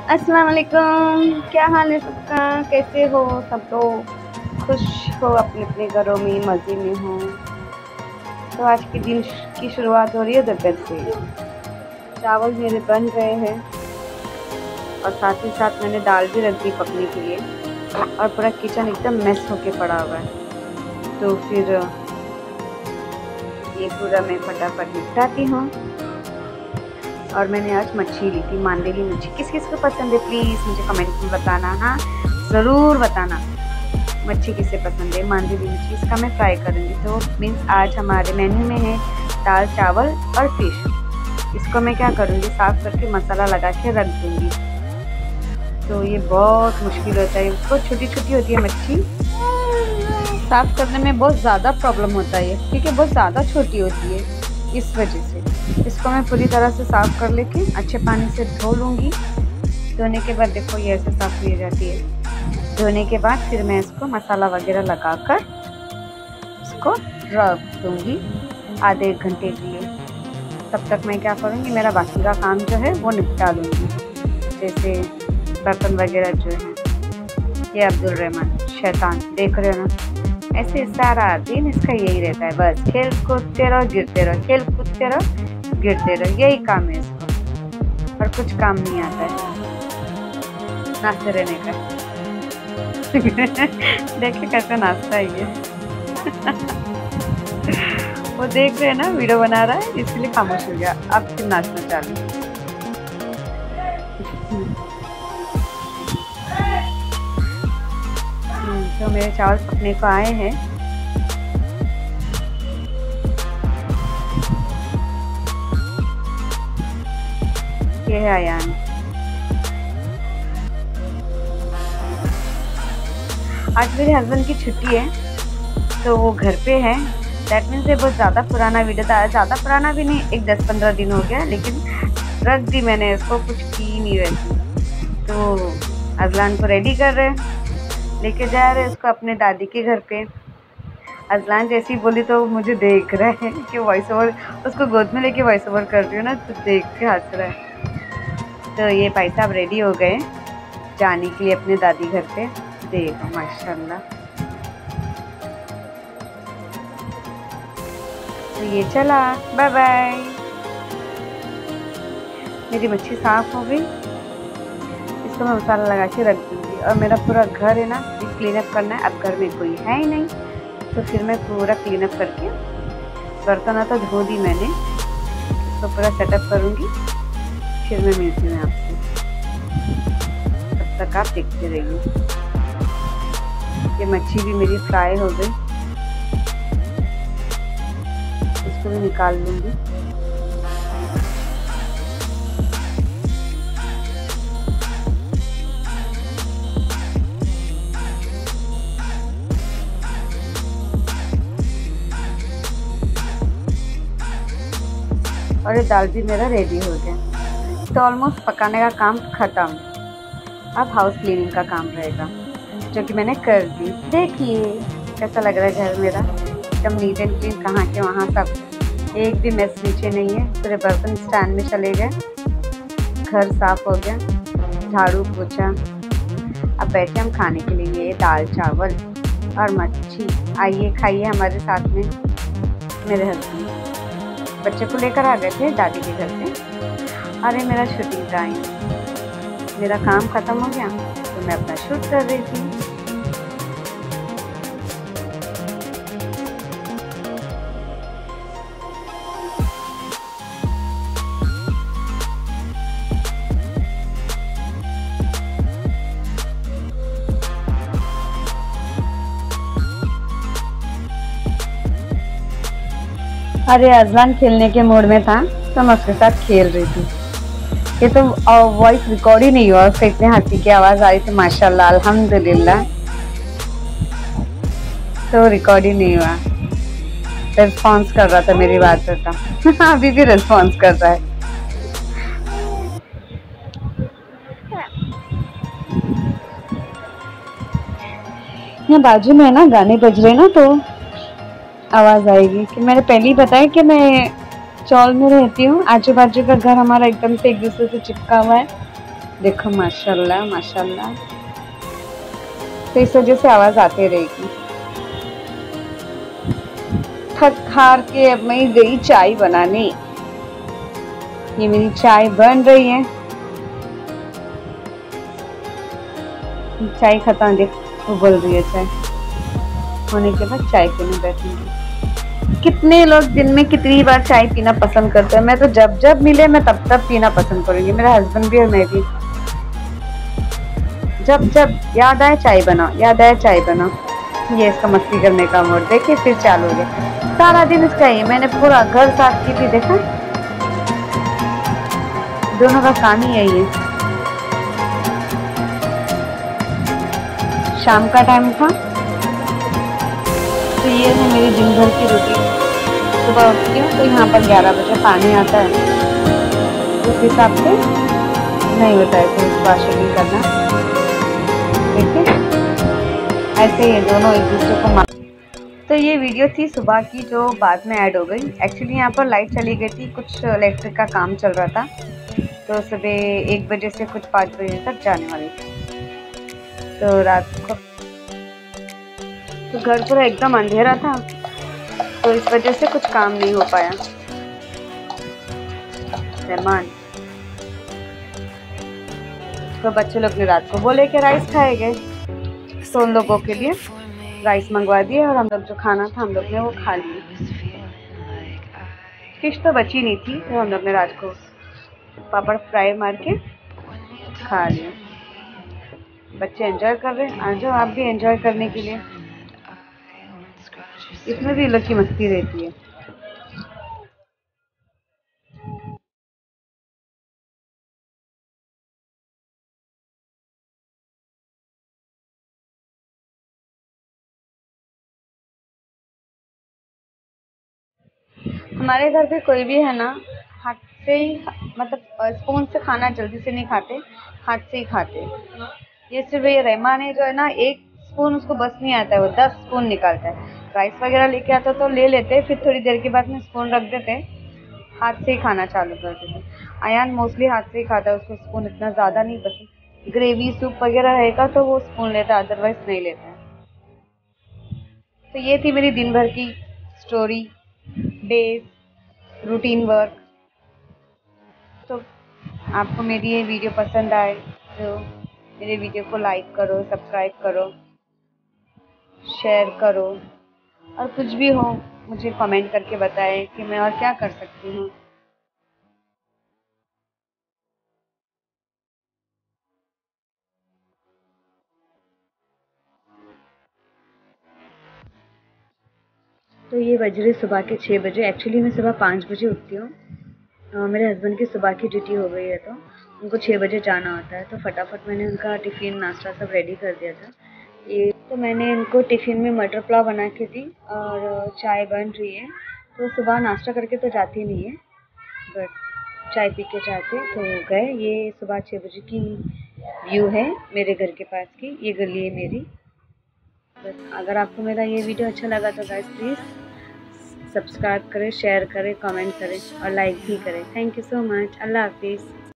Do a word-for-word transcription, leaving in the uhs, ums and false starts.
अस्सलाम वालेकुम, क्या हाल है सबका? कैसे हो सब लोग? खुश हो, अपने अपने घरों में मज़े में हो। तो आज के दिन की शुरुआत हो रही है दोपहर से। चावल मेरे बन गए हैं और साथ ही साथ मैंने दाल भी रख दी पकने के लिए, और पूरा किचन एकदम मैस होके पड़ा हुआ है। तो फिर ये पूरा मैं फटाफट निपटाती हूँ। और मैंने आज मच्छी ली थी, मांदेली मच्छी। किस किस को पसंद है प्लीज़ मुझे कमेंट में बताना। हाँ, ज़रूर बताना मच्छी किसे पसंद है। मांदेली मच्छी, इसका मैं फ्राई करूँगी। तो मीन्स आज हमारे मेन्यू में है दाल चावल और फिश। इसको मैं क्या करूँगी, साफ़ करके मसाला लगा के रख दूँगी। तो ये बहुत मुश्किल होता है, उसको छोटी छोटी होती है मच्छी, साफ़ करने में बहुत ज़्यादा प्रॉब्लम होता है क्योंकि बहुत ज़्यादा छोटी होती है। इस वजह से इसको मैं पूरी तरह से साफ़ कर लेके अच्छे पानी से धो लूँगी। धोने के बाद देखो ये ऐसे साफ़ की जाती है। धोने के बाद फिर मैं इसको मसाला वगैरह लगाकर इसको रख दूँगी आधे एक घंटे के लिए। तब तक मैं क्या करूँगी, मेरा बाकी का काम जो है वो निपटा लूँगी। जैसे बर्तन वगैरह जो है, ये अब्दुल रहमान शैतान देख रहे हो ना, ऐसे सारा दिन इसका यही रहता है, बस खेल कूदते रहो गिरते रहो, खेल कूदते रहो गिरते रहो, यही काम है इसको। और कुछ काम नहीं आता है नाचते रहने का। देखिए कैसे नाचता है ये। वो देख रहे हैं ना, वीडियो बना रहा है इसलिए खामोश हो गया। अब फिर नाचना चालू। तो मेरे चावल पकने को आए हैं। ये है आयान। आज मेरे हस्बैंड की छुट्टी है तो वो घर पे है। दैट मीन्स ये बहुत ज़्यादा पुराना वीडियो था, ज़्यादा पुराना भी नहीं, एक दस पंद्रह दिन हो गया, लेकिन रख दी मैंने इसको, कुछ की नहीं वैसे। तो अजलान को रेडी कर रहे हैं, लेके जा रहे उसको अपने दादी के घर पे। अजलान जैसी बोली तो मुझे देख रहा है कि वॉइस ओवर, उसको गोद में लेके वॉइस ओवर कर रही हूँ ना, तो देख के हंस रहा है। तो ये भाई साहब रेडी हो गए जाने के लिए अपने दादी घर पे। देखो माशाल्लाह। तो ये चला, बाय बाय। मेरी मच्छी साफ हो गई, इसको मैं मसाला लगा के रख दूँगी। और मेरा पूरा घर है ना, क्लीन अप करना है। अब घर में कोई है ही नहीं, तो फिर मैं पूरा क्लीन अप करके, बर्तन तो धो दी मैंने, इसको पूरा सेटअप करूँगी। फिर मैं मिलती हूँ आपसे, तब तक आप देखते रहिए। ये मच्छी भी मेरी फ्राई हो गई, इसको भी निकाल लूँगी। और ये दाल भी मेरा रेडी हो गया। तो ऑलमोस्ट पकाने का काम ख़त्म। अब हाउस क्लीनिंग का काम रहेगा, जो कि मैंने कर दी। देखिए कैसा लग रहा है घर मेरा, एकदम नीट एंड क्लीन। कहाँ के वहाँ सब, एक भी मेस नीचे नहीं है। पूरे बर्तन स्टैंड में चले गए, घर साफ हो गया, झाड़ू पोछा। अब बैठे हम खाने के लिए। ये दाल चावल और मच्छी, आइए खाइए हमारे साथ में। मेरे हस्बैंड बच्चे को लेकर आ गए थे दादी के घर पे। अरे मेरा शूटिंग टाइम, मेरा काम ख़त्म हो गया तो मैं अपना शूट कर रही थी। अरे अजलान खेलने के मूड में था तो मैं उसके साथ खेल रही थी। ये तो वॉइस रिकॉर्ड ही नहीं हुआ, उससे इतने हंसी की आवाज़ आ रही थी माशाल्लाह अल्हम्दुलिल्लाह। तो रिकॉर्ड ही नहीं हुआ, रिस्पॉन्स कर रहा था मेरी बातों का। अभी भी रिस्पॉन्स कर रहा है। यहाँ बाजू में ना गाने बज रहे ना, तो आवाज़ आएगी। कि मैंने पहले ही बताया कि मैं चौल में रहती हूँ, आजू बाजू का घर हमारा एकदम से एक दूसरे से चिपका हुआ है। देखो माशाल्लाह माशाल्लाह। तो इस वजह से आवाज़ आती रहेगी। थक हार के अब मैं गई चाय बनाने। ये मेरी चाय बन रही है। चाय खत्म, देख वो बोल रही है चाय होने के बाद चाय पीने बैठूंगी। कितने लोग दिन में कितनी बार चाय पीना पसंद करते हैं। मैं तो जब जब मिले मैं तब तब पीना पसंद करूंगी। मेरा हस्बैंड भी और मैं भी। जब जब याद आए चाय बनाओ, याद आए चाय बनाओ। ये इसका मस्ती करने का मोड देखिए फिर चालू हो गया। सारा दिन इसका ही। मैंने पूरा घर साफ की थी, देखा दोनों का काम ही यही है। शाम का टाइम था तो ये है मेरी दिन भर की रूटीन। सुबह उठती हूँ तो यहाँ पर ग्यारह बजे पानी आता है, उस हिसाब से नहीं होता है फिर सुबह शेड्यूल करना। देखिए ऐसे ये दोनों एक दूसरे को मार। तो ये वीडियो थी सुबह की जो बाद में ऐड हो गई। एक्चुअली यहाँ पर लाइट चली गई थी, कुछ इलेक्ट्रिक का काम चल रहा था, तो सुबह एक बजे से कुछ पाँच बजे तक जाने वाली थी। तो रात को तो घर पूरा एकदम अंधेरा था, तो इस वजह से कुछ काम नहीं हो पाया। रहमान तो बच्चे लोग ने रात को बोले कि राइस खाएंगे, तो उन लोगों के लिए राइस मंगवा दिए और हम लोग जो खाना था हम लोग ने वो खा लिया। फिश तो बची नहीं थी तो हम लोग ने रात को पापड़ फ्राई मार के खा लिया। बच्चे एंजॉय कर रहे हैं, आ जाओ आप भी एंजॉय करने के लिए। इसमें भी लोग की मस्ती रहती है। हमारे घर पे कोई भी है ना, हाथ से ही मतलब स्पून से खाना जल्दी से नहीं खाते, हाथ से ही खाते। ये सिर्फ ये रहमान है जो है ना, एक स्पून उसको बस नहीं आता है, वो दस स्पून निकालता है। राइस वगैरह लेके आता तो ले लेते, फिर थोड़ी देर के बाद में स्पून रख देते, हाथ से ही खाना चालू कर देते। अयान मोस्टली हाथ से ही खाता है, उसको स्पून इतना ज़्यादा नहीं पसंद। ग्रेवी सूप वगैरह रहेगा तो वो स्पून लेता है, अदरवाइज नहीं लेता है। तो ये थी मेरी दिन भर की स्टोरी, डेज, रूटीन वर्क। तो आपको मेरी ये वीडियो पसंद आए तो मेरे वीडियो को लाइक करो, सब्सक्राइब करो, शेयर करो, और कुछ भी हो मुझे कमेंट करके बताएं कि मैं और क्या कर सकती हूँ। तो ये बज रहे सुबह के छः बजे। एक्चुअली मैं सुबह पाँच बजे उठती हूँ। अ, मेरे हस्बैंड की सुबह की ड्यूटी हो गई है तो उनको छः बजे जाना होता है, तो फटाफट मैंने उनका टिफ़िन नाश्ता सब रेडी कर दिया था। ये तो मैंने इनको टिफ़िन में मटर पुलाव बना के दी और चाय बन रही है। तो सुबह नाश्ता करके तो जाती नहीं है, बस चाय पी के जाते तो गए। ये सुबह छः बजे की व्यू है मेरे घर के पास की, ये गली है मेरी। बस अगर आपको मेरा ये वीडियो अच्छा लगा तो गाइस प्लीज़ सब्सक्राइब करें, शेयर करें, कमेंट करें और लाइक भी करें। Thank you so much. अल्लाह हाफिज़।